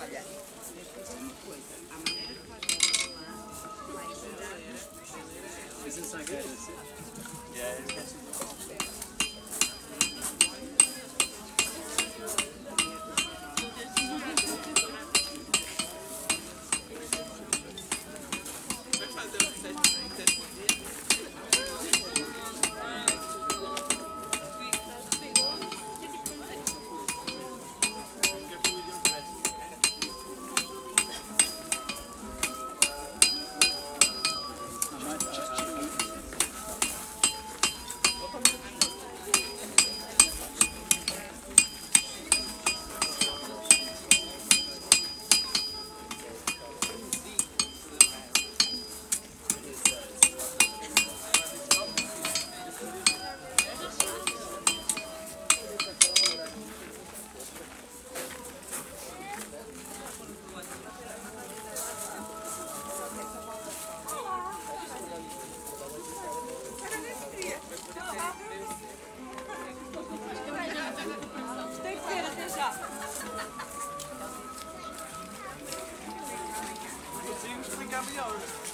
olha, deixa uma coisa, a maneira que faz o vai girar. Is this not good? Is it? Yeah, it's good. Tem que ser, até já. Conseguimos brincar melhor.